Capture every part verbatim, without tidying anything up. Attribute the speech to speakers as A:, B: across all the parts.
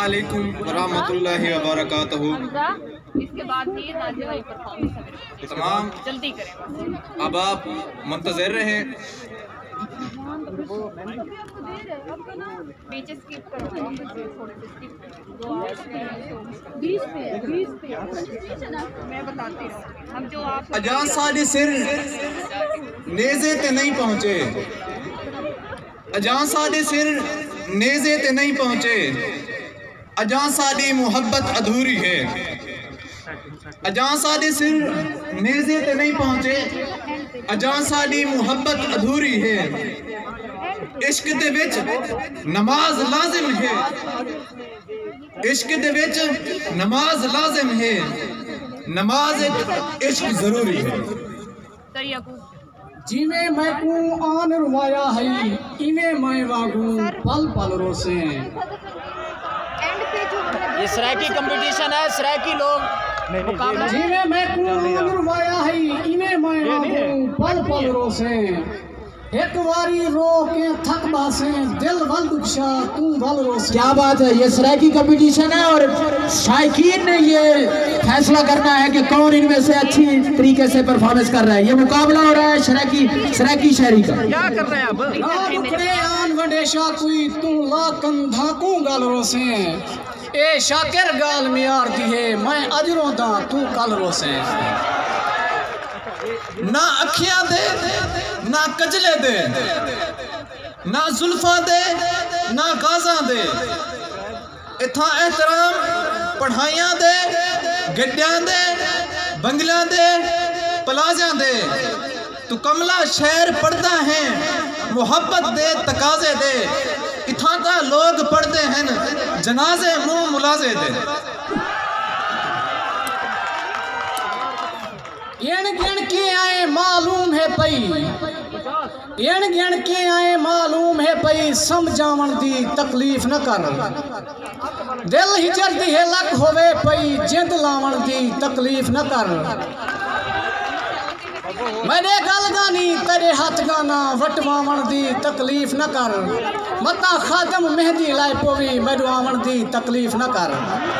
A: अस्सलामुअलैकुम वरहमतुल्लाहि वबरकातुहू।
B: इसके बाद ही नाज़िर वाली परफॉर्मेंस है।
A: तमाम
B: जल्दी करें।
A: अब आप मुंतज़िर रहे।
B: बीच स्किप करो, थोड़े से स्किप करो।
C: बीस पे बीस पे
B: मैं बताती हूँ हम जो आप
A: अजान साडे सिर नेज़े ते नहीं पहुँचे, अजान साडे सिर नेज़े ते नहीं पहुँचे, अजान साडी मोहब्बत अधूरी है। अजान साडे सिर नेज़े ते नहीं पहुँचे, अजान साडी मोहब्बत अधूरी है। इश्क दे विच नमाज लाजिम है, इश्क दे विच नमाज लाजिम है, नमाज इश्क जरूरी है।
C: जिमें मैं को आन रुवाया है इन्हें मैं वागू पल पल रोसे।
D: ये सराकी कंपटीशन है, सराकी लोग मुकाबला।
C: जिमें मैं को आन रुवाया है इन्हें मैं वागू पल पल रोसे। एक वारी रो के थक बासे दिल वल दुखशा तू वल रोसे।
D: क्या बात है, ये सराकी कंपटीशन है और शायकीन ने ये फैसला करना है कि कौन इनमें से अच्छी तरीके से परफॉर्मेंस कर रहा है। ये मुकाबला हो रहा है सराकी सराकी शहरी का। क्या कर रहे हैं आप?
C: रुकड़े आन वंडेशा कोई तू ला कंधा को गल रोसे। ए शाकिर गाल मियार दिए मैं अजरों दा तू कल रोसे।
A: ना अखियां दे ना कजले दे, ना जुल्फा दे ना गाजा दे, इथा एहतराम पढ़ाइयां दे गड्डियां दे बंगलियां दे प्लाजा दे। तू कमला शहर पढ़ता है मोहब्बत दे तकाजे दे, इथा ता लोग पढ़ते हैं जनाजे मुंह मुलाजे दे।
C: एण गिण के आए मालूम है पई, एण गिण के आए मालूम है पई समझावन दी तकलीफ न कर। दिल हिजर दी है लक होवे पई जिंद लावन दी तकलीफ न कर। मेरे गल गानी तेरे हाथ गाना वटवावन दी तकलीफ न कर। मता खादम मेहंदी लाई पोवी मेरू आवन दी तकलीफ न कर।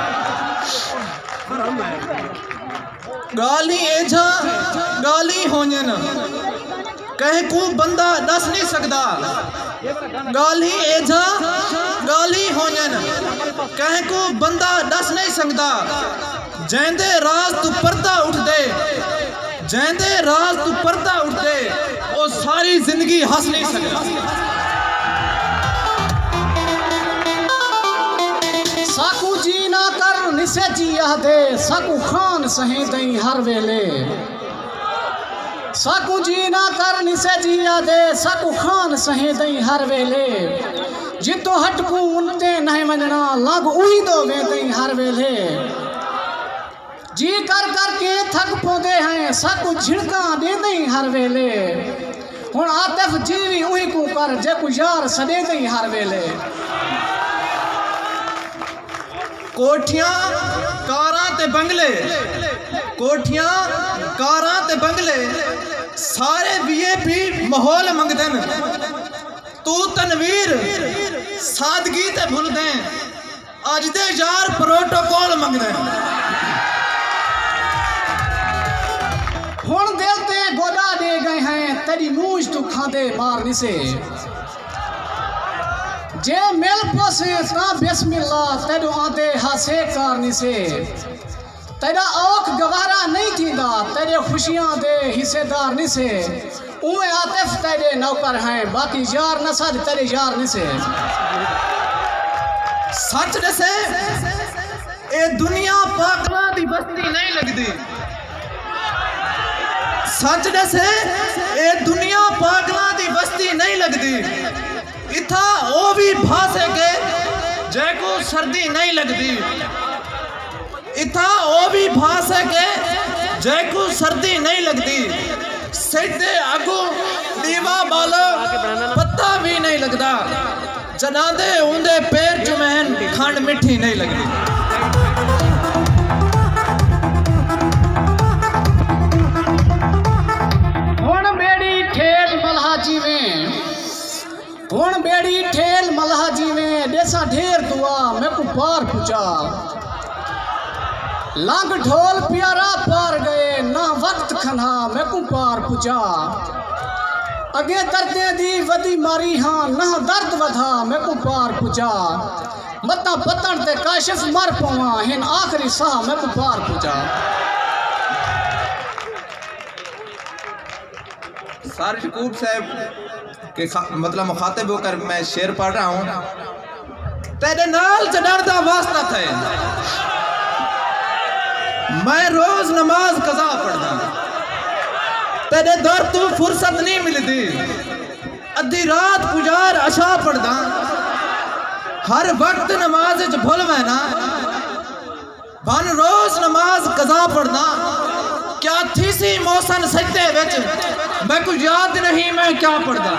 A: गाली एझा गाली होंजन कह को बंदा दस नहीं सकदा। गाली एझा गाली होंजन कह को बंदा दस नहीं सकदा। जैंदे राज तू पर्दा उठ दे, जैंदे राज तू पर्दा उठ दे, वो सारी जिंदगी हंस नहीं सकदा।
C: साकू जी ना कर निसे जिया दे साकू खान सही दई हर वेले। साकू जी ना कर निसे जिया दे साकू खान सही दई हर वेले। जितो हटकू उनते नहीं वजना लग उही दो वे दई हर वेले। जी कर कर के थक पोंदे हैं साकू झिड़का दे दई हर वेले। हुण आतिफ जीवी उही को कर जे को यार सदे दई हर वेले।
A: कोठियां कारां ते बंगले, कोठियां कारां ते बंगले सारे वीआईपी माहौल मंगदन। तू तनवीर सादगी ते भुल दे, अज दे यार प्रोटोकॉल मंगदे।
C: हुण दिल ते गोदा दे गए हैं तेरी मूंछ तू खांदे मार निसे। जे मिल पोसे ता बिस्मिल्लाह तेरो आदे हासे कारनी से। तेरा औख गवारा नहीं थींदा तेरे खुशियां दे हिस्सेदार नहीं से। उमे आतिफ तेरे नौकर हैं बाकी यार न सद तेरे यार नहीं से।
A: सच दसे ए दुनिया पागलां दी बस्ती नहीं लगदी। सच दसे ए दुनिया पागलां दी बस्ती नहीं लगदी। इथा ओ भी भासे के जैको सर्दी नहीं लगती। इथा ओ भी भासे के जैको सर्दी नहीं लगती। सीधे आगू दीवा बालो पत्ता भी नहीं लगता। जनादे उंदे पैर चुमैन खंड मिठी नहीं लगती।
C: हुण बेड़ी ठेल मल्हा जीवे, हुण बेड़ी ठेल मल्हा जीवे देसा तेरा ढेर दुआ मैं को पार पुचा। लंग ढोल प्यारा पार गए ना वक्त खना मैं को पार पुचा। अगे दर्दे दी वदी मारी हाँ ना दर्द वधा मैं को पार पुचा। मता पतन ते काशिफ मर पवा हिन आखिरी साह मैं को पार पुचा।
A: सार शकूब साहब के मतलब मुखातिब होकर मैं शेर पढ़ रहा हूँ। तेरे नाल चढ़न दा वास्ता थे मैं रोज नमाज कज़ा पढ़दा। तेरे दर तू फुर्सत नहीं मिलती अद्धी रात पुजार अशा पढ़दा। हर वक्त नमाज च भूल मैं ना बन रोज नमाज कज़ा पढ़दा। क्या थी सी मौसन सजदे विच मैं कुछ याद नहीं मैं क्या पढ़दा।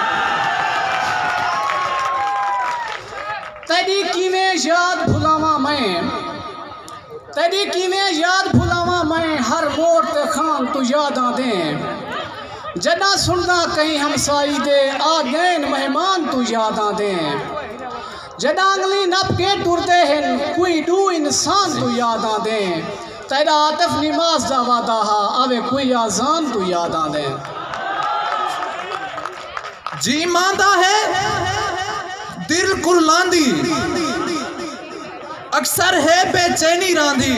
C: तेरी किवें याद भुलावा मैं तेरी किवें याद भुलावा मैं हर मोड़ ते खान तू यादां दे। जदा सुनदा कहीं हमसाई दे आ गए मेहमान तू यादां दे। जदा अंगली नप के टुरदे हैं कोई दू इंसान तू यादां दे। तेरा आतिफ नमाज दा वादा हा आवे कोई आजान तू यादां दे।
A: जी मांदा है दिल कुर्लांदी अक्सर है बेचैनी रांधी।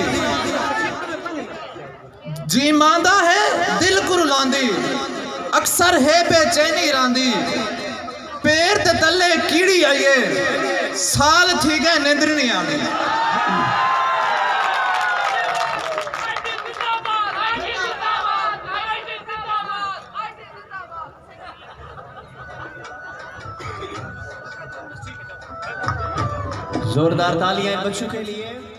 A: जी मांदा है दिल कुर्लांदी अक्सर है बेचैनी रांधी। पैर ते तले कीड़ी आइए साल थी गए निंद्र नहीं आने। जोरदार तालियां बच्चों के लिए।